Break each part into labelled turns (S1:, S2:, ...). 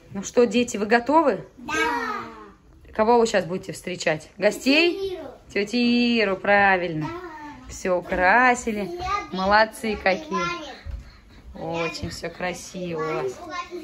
S1: Ну что, дети, вы готовы?
S2: Да.
S1: Кого вы сейчас будете встречать? Гостей? Тетю Иру, правильно.
S2: Да.
S1: Все украсили. Молодцы какие. Очень все красиво у вас.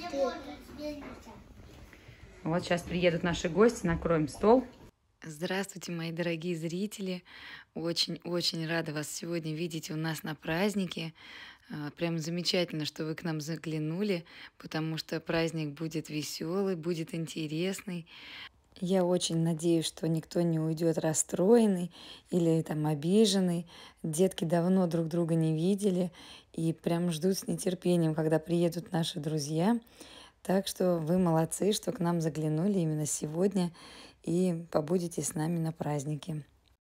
S1: Вот сейчас приедут наши гости, накроем стол. Здравствуйте, мои дорогие зрители. Очень-очень рада вас сегодня видеть у нас на празднике. Прям замечательно, что вы к нам заглянули, потому что праздник будет веселый, будет интересный. Я очень надеюсь, что никто не уйдет расстроенный или там обиженный. Детки давно друг друга не видели и прям ждут с нетерпением, когда приедут наши друзья. Так что вы молодцы, что к нам заглянули именно сегодня и побудете с нами на празднике.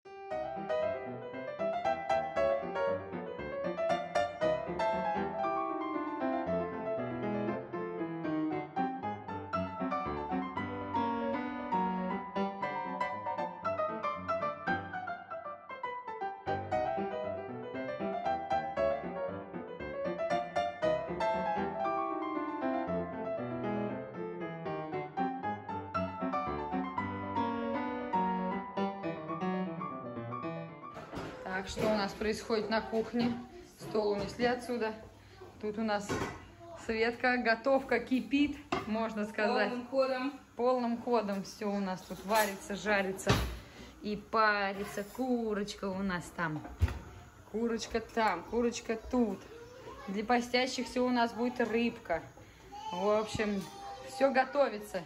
S1: Так, что у нас происходит на кухне? Стол унесли отсюда. Тут у нас Светка, готовка кипит, можно сказать.
S3: Полным ходом.
S1: Полным ходом все у нас тут варится, жарится и парится. Курочка у нас там, курочка там, курочка тут. Для постящих все у нас будет рыбка. В общем, все готовится.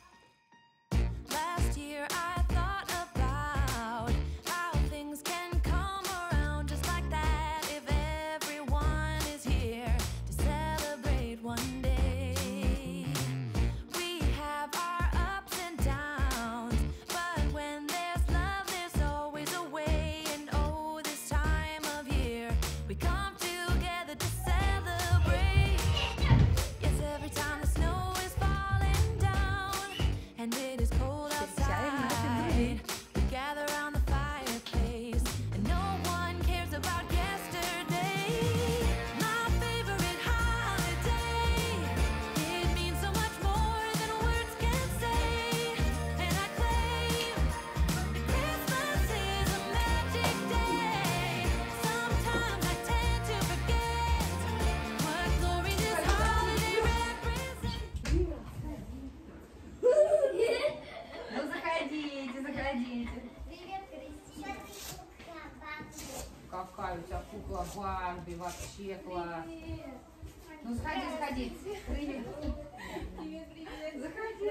S1: Какая у тебя кукла Барби, вообще класс. Ну сходи, сходи. Привет.
S3: Привет, привет. Заходи.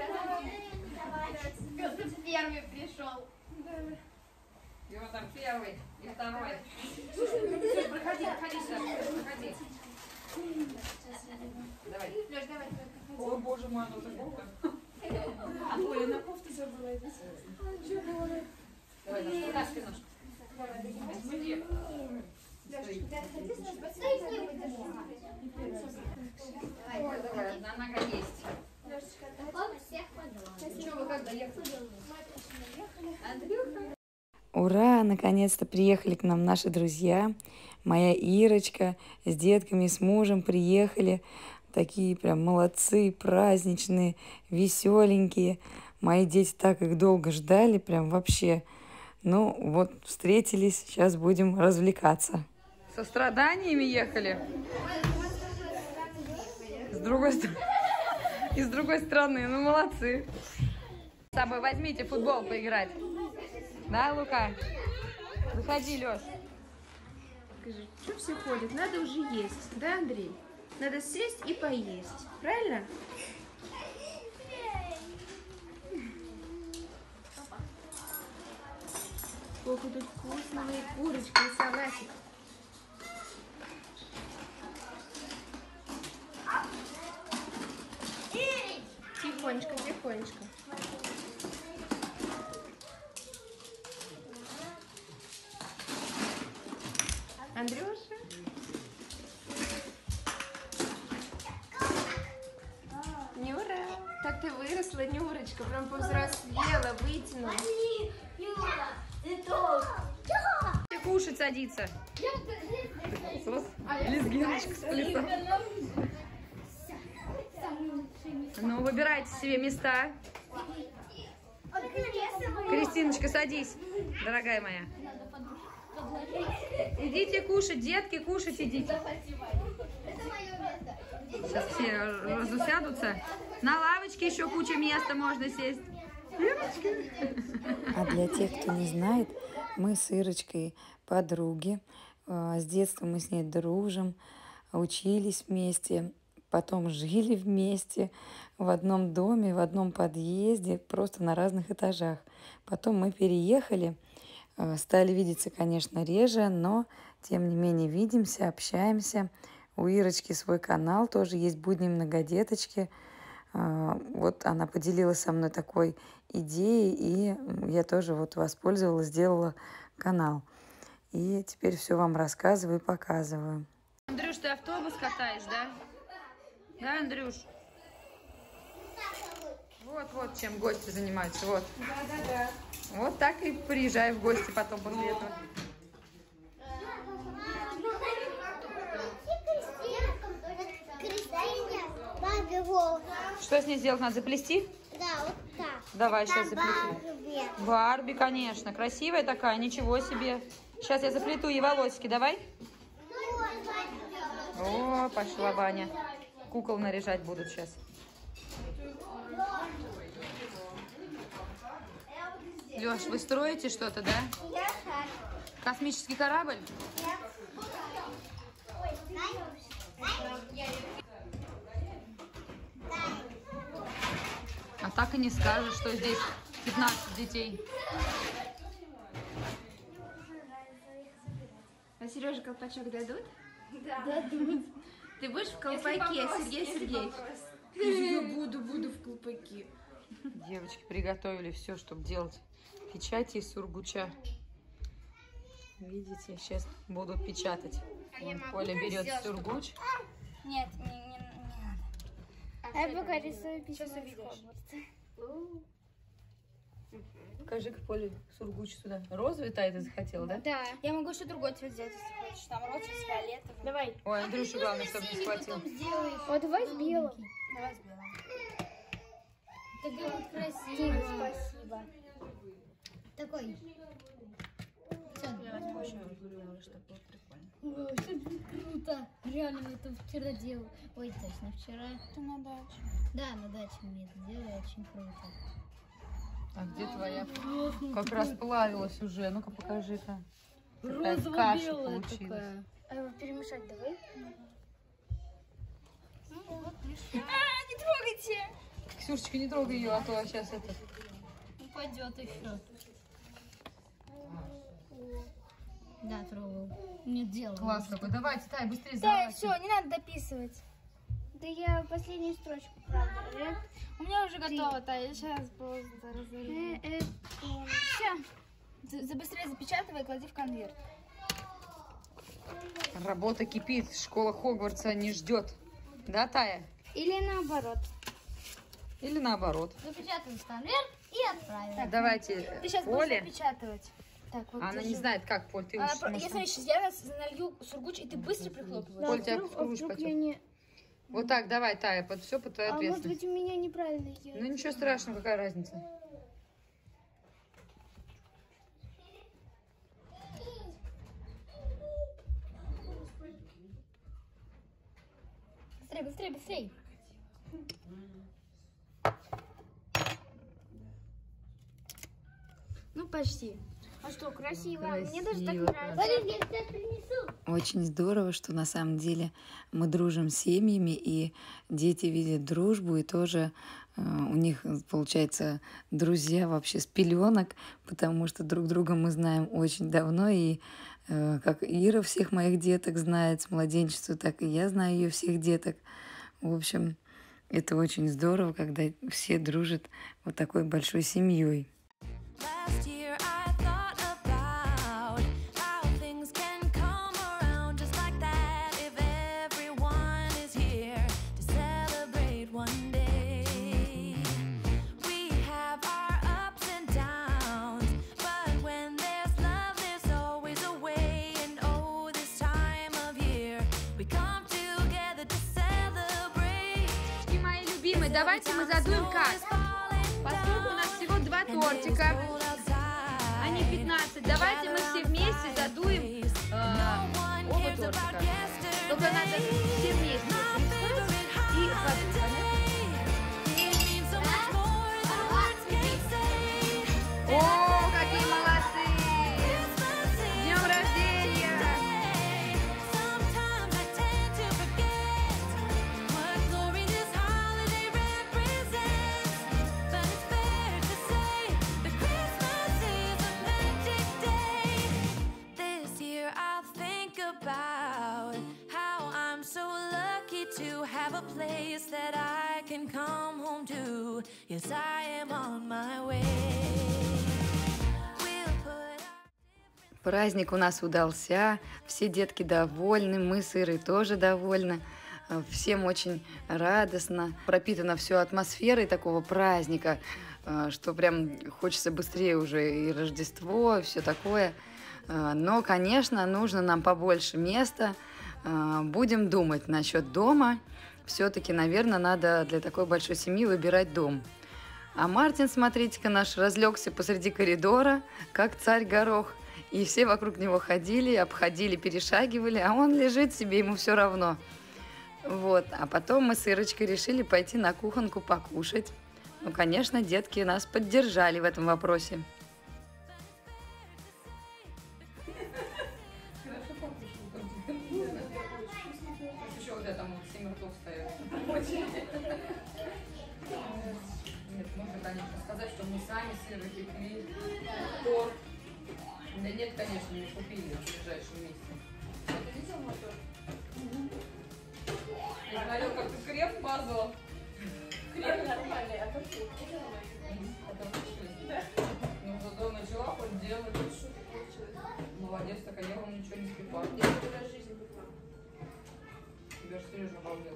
S3: Кто тут первый пришел?
S1: И вот там первый и второй. Проходи, проходи сюда, проходи. Давай.
S3: Леш, давай.
S1: О, боже мой, оно такое.
S3: А Оля на кофте забыла.
S1: Давай, ножку, ножку. Давай, давай, одна нога есть. Что, вы как доехали? Андрюха. Ура! Наконец-то приехали к нам наши друзья. Моя Ирочка с детками, с мужем приехали. Такие прям молодцы, праздничные, веселенькие. Мои дети так их долго ждали, прям вообще. Ну вот, встретились, сейчас будем развлекаться. Со страданиями ехали? С другой стороны, ну молодцы. С собой возьмите футбол поиграть. Да, Лука? Выходи, Леш.
S3: Скажи, что все ходят? Надо уже есть, да, Андрей? Надо сесть и поесть, правильно? Сколько тут вкусного, и курочка, и салатик. Тихонечко, тихонечко. Андрюша? Нюра, так ты выросла, Нюрочка, прям повзрослела, вытянула.
S1: Кушать садится. Лезгиночка с плитом. Ну, выбирайте себе места. Кристиночка, садись, дорогая моя. Идите кушать, детки, кушать идите. Сейчас все разусядутся. На лавочке еще куча места, можно сесть.
S2: А для тех, кто не знает, мы с Ирочкой подруги. С детства мы с ней дружим, учились вместе, потом жили вместе в одном доме, в одном подъезде, просто на разных этажах. Потом мы переехали, стали видеться, конечно, реже, но тем не менее видимся, общаемся. У Ирочки свой канал тоже есть, «Будни многодеточки». Вот она поделилась со мной такой идеей, и я тоже вот воспользовалась, сделала канал. И теперь все вам рассказываю и показываю.
S1: Андрюш, ты автобус катаешь, да? Да, Андрюш? Вот чем гости занимаются, вот.
S3: Да.
S1: Вот так и приезжай в гости потом после этого. Что с ней сделать? Надо заплести?
S4: Да, вот так.
S1: Давай, сейчас заплету. Барби, конечно. Красивая такая, ничего себе. Сейчас я заплету ей волосики, давай. О, пошла Ваня. Кукол наряжать будут сейчас. Леш, вы строите что-то, да? Космический корабль? А так и не скажешь, что здесь 15 детей.
S3: А Сереже колпачок дадут? Да. Дадут. Ты будешь в колпаке, Сергей Сергеевич? Я буду в колпаке.
S1: Девочки приготовили все, чтобы делать печати из сургуча. Видите, сейчас будут печатать. Коля берет сургуч.
S4: Нет, не надо. Я пока рисую письмо.
S1: Покажи-ка, Поля, сургуч сюда. Розовый ты захотела, да?
S4: Да. Я могу еще другой цвет взять, если хочешь. Там розовый с фиолетовым. Давай.
S1: Ой, Андрюша, главное, чтобы не схватил.
S4: Вот давай с белым. Давай с белым. Такой вот красивый, спасибо. Такой.
S1: Я возьму еще, чтобы было прикольно.
S4: О, круто. Реально, я это вчера делал. Ой, точно, вчера. Это на даче. Да, на даче мне это делали, очень круто.
S1: А где твоя? Как раз плавилась уже. Ну-ка, покажи-ка.
S4: Розово-белая такая. А его перемешать давай? Не трогайте!
S1: Ксюшечка, не трогай ее, а то сейчас это...
S4: Упадет еще. Да, трогал. Не делал.
S1: Класс какой. Давайте, Тай, быстрее
S4: Да,
S1: заворачивай.
S4: все, не надо дописывать. Да я последнюю строчку, правда. У меня уже готово, Тай. Сейчас просто разорву. Все. Быстрее запечатывай и клади в конверт.
S1: Работа кипит. Школа Хогвартса не ждет. Да, Тая?
S4: Или наоборот.
S1: Или наоборот.
S4: Запечатываем в конверт и отправим.
S1: Так, давайте,
S4: Ты сейчас будешь
S1: Поле.
S4: запечатывать. Так, вот
S1: Она
S4: держи.
S1: не знает, как, Поль, ты уж...
S4: Я смотри, сейчас я налью сургуч, и ты быстро прихлопываешь.
S1: Поль, тебя сургуч потек. Вот так, давай, Тая, под все под твою ответственность.
S4: у меня неправильно сделано.
S1: Ну ничего страшного, какая разница.
S4: Быстрей, быстрей, быстрей. Ну, почти. А что, красиво. Мне даже так нравится. Смотри, я тебя принесу.
S2: Очень здорово, что на самом деле мы дружим с семьями, и дети видят дружбу, и тоже у них получается друзья вообще с пеленок, потому что друг друга мы знаем очень давно, и как Ира всех моих деток знает с младенчества, так и я знаю ее всех деток. В общем, это очень здорово, когда все дружат вот такой большой семьей.
S3: давайте мы задуем как? Поскольку у нас всего 2 тортика, а не 15, давайте мы все вместе задуем оба тортика. Только надо все вместе и подуть, понятно? О, какие молодцы! С днем рождения!
S1: About how I'm so lucky to have a place that I can come home to. Yes, I am on my way.
S2: Праздник у нас удался, все детки довольны, мы с Ирой тоже довольны. Всем очень радостно, пропитано все атмосферой такого праздника, что прям хочется быстрее уже и Рождество, и все такое. Но, конечно, нужно нам побольше места. Будем думать насчет дома. Все-таки, наверное, надо для такой большой семьи выбирать дом. А Мартин, смотрите-ка, наш разлегся посреди коридора, как царь-горох. И все вокруг него ходили, обходили, перешагивали, а он лежит себе, ему все равно. Вот. А потом мы с Ирочкой решили пойти на кухонку покушать. Ну, конечно, детки нас поддержали в этом вопросе.
S1: Еще вот это 7 ртов стоят. Нет, можно, конечно, сказать, что мы сами с Ирой пекли торт. Да нет, конечно, не купили в ближайшем месте. Ты видел мой торт? Я смотрел, как ты крем мазала. Крем нормальный, а как ты? Это получилось? Ну, зато начала хоть делать. Что ты получилось? Молодец, так я вам ничего не спекла. Я первый раз в жизни пекла. Тебя же Сережа обалдел.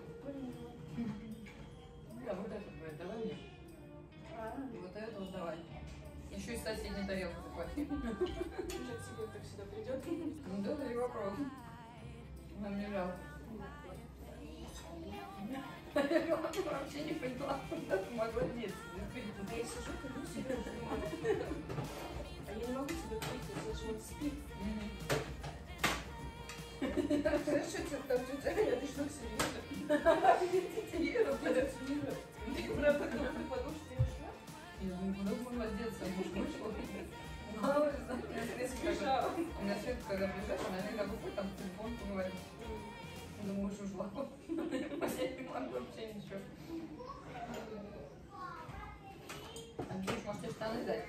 S1: Да, вот этот, говорит, давай мне. И вот это вот давай. Еще и соседнюю тарелку захвати. Уже к себе так сюда придет. Ну да, да и вопрос. Нам не жалко. Я вообще не поняла, куда ты могла деться. Я сижу, иду Сережа. А я не могу себе прийти, потому что он спит. Знаешь, что там тетя Аня, ты что, Сережа? Сережа, ты правда как подушки ушла? Я думаю, куда бы могла деться, может, вышла? Мало ли, знаешь, у меня Света, когда приезжает, она иногда выходит, там в телефон поговорит. Думаю, что ушла. Понять не могу вообще ничего. Андрюш, может, тебе штаны дать?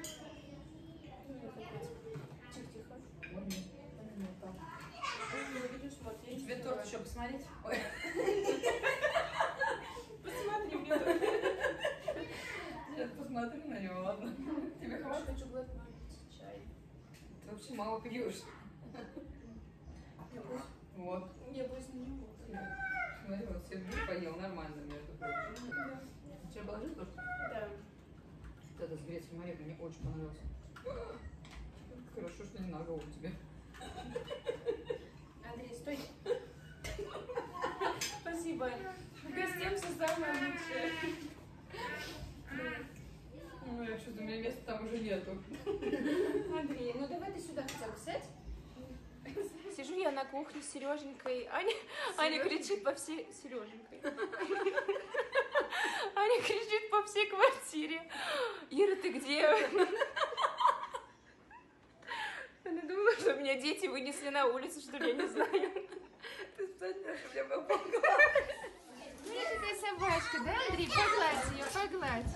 S1: Тихо-тихо. Вот нет. Тебе торт еще посмотреть? Ой. Посмотри мне торт. Сейчас посмотри на него, ладно? Тебе хватит? Я хочу глотнуть чай. Ты вообще мало пьешь. Вот. Я боюсь на него. Смотри, вот Сергей поел нормально, между прочим. Вчера положил торт? Да. Вот это с грецким орехом мне очень понравился. Хорошо, что не на голову тебе. Андрей, стой. Спасибо. Гостям все самое лучшее. Ну, я чувствую, у меня места там уже нету.
S3: Андрей, ну давай ты сюда хотя бы сядь. Сижу я на кухне с Сереженькой. Аня кричит по всей... Сереженькой. Аня кричит по всей квартире. Ира, ты где? Она думала, что меня дети вынесли на улицу, что ли, я не знаю.
S1: Ты вспомнила, что я попала.
S3: Смотри, какая собачка, да, Андрей? Погладь ее, погладь.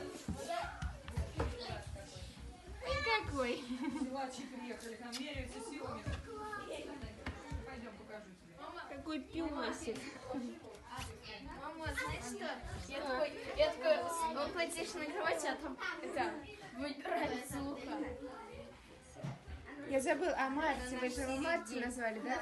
S3: Ой, какой.
S1: Силачи приехали, к нам меряются силами. Пойдем, покажу тебе.
S3: Какой пёсик.
S4: Мама, знаешь что? Я такой, около тишины на кровати, а там это выбирается ухо.
S3: Я забыла, а Марти, вы же его Марти назвали, да?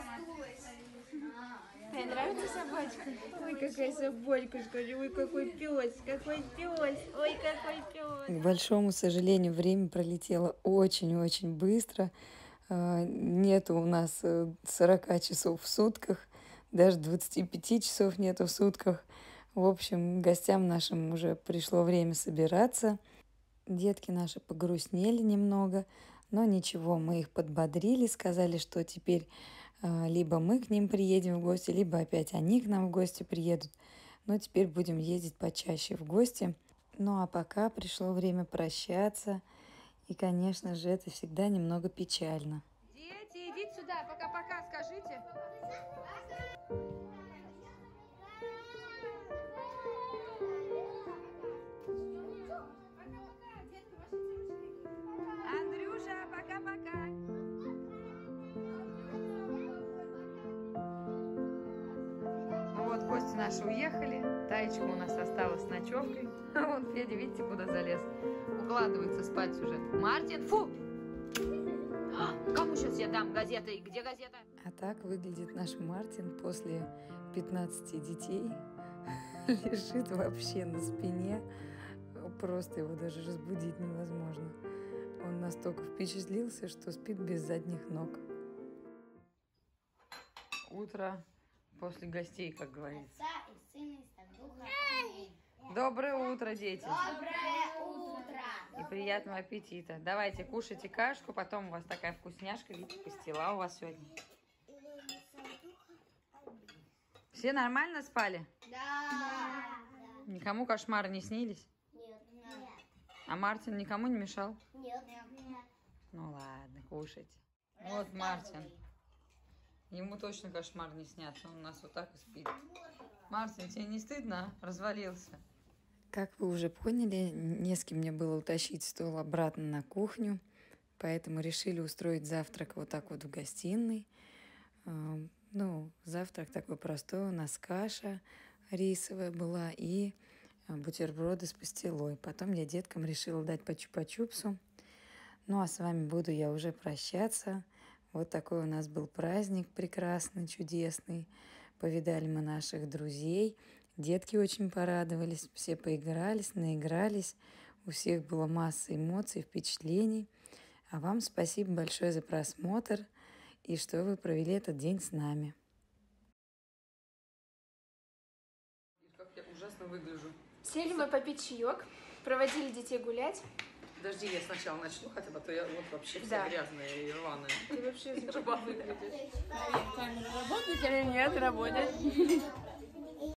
S3: Тебе нравится собачка? Ой, какая собачка, скажи, ой, какой пес, ой, какой пес.
S2: К большому сожалению, время пролетело очень-очень быстро. Нету у нас 40 часов в сутках, даже 25 часов нету в сутках. В общем, гостям нашим уже пришло время собираться. Детки наши погрустнели немного, но ничего, мы их подбодрили, сказали, что теперь либо мы к ним приедем в гости, либо опять они к нам в гости приедут. Но теперь будем ездить почаще в гости. Ну а пока пришло время прощаться. И, конечно же, это всегда немного печально.
S3: Дети, идите сюда, пока-пока, скажите. Андрюша, пока-пока. Ну вот, гости наши уехали. Таечка у нас осталась с ночевкой. А вон Федя, видите, куда залез? Укладывается спать уже. Мартин, фу! Кому сейчас я дам газеты? Где газета?
S2: А так выглядит наш Мартин после 15 детей. Лежит вообще на спине. Просто его даже разбудить невозможно. Он настолько впечатлился, что спит без задних ног.
S1: Утро после гостей, как говорится.
S4: Отца и Сына и Святого Духа. Аминь.
S1: Доброе утро, дети.
S4: Доброе утро.
S1: И приятного аппетита. Давайте, кушайте кашку, потом у вас такая вкусняшка. Видите, пастила у вас сегодня. Все нормально спали?
S4: Да.
S1: Никому кошмары не снились?
S4: Нет.
S1: А Мартин никому не мешал?
S4: Нет.
S1: Ну ладно, кушайте. Вот Мартин. Ему точно кошмар не снятся. Он у нас вот так и спит. Мартин, тебе не стыдно? Развалился.
S2: Как вы уже поняли, не с кем мне было утащить стол обратно на кухню, поэтому решили устроить завтрак вот так вот в гостиной. Ну, завтрак такой простой, у нас каша рисовая была и бутерброды с пастилой. Потом я деткам решила дать по чупа-чупсу. Ну, а с вами буду я уже прощаться. Вот такой у нас был праздник прекрасный, чудесный. Повидали мы наших друзей. Детки очень порадовались, все поигрались, наигрались. У всех была масса эмоций, впечатлений. А вам спасибо большое за просмотр и что вы провели этот день с нами.
S1: Как я ужасно выгляжу.
S5: Сели мы попить чаек, проводили детей гулять.
S1: Подожди, я сначала начну хотя бы, а то я вот вообще вся
S5: Да.
S1: грязная и рваная.
S5: Ты вообще
S1: Рваная выглядишь.
S5: Камера работает или нет? Работает.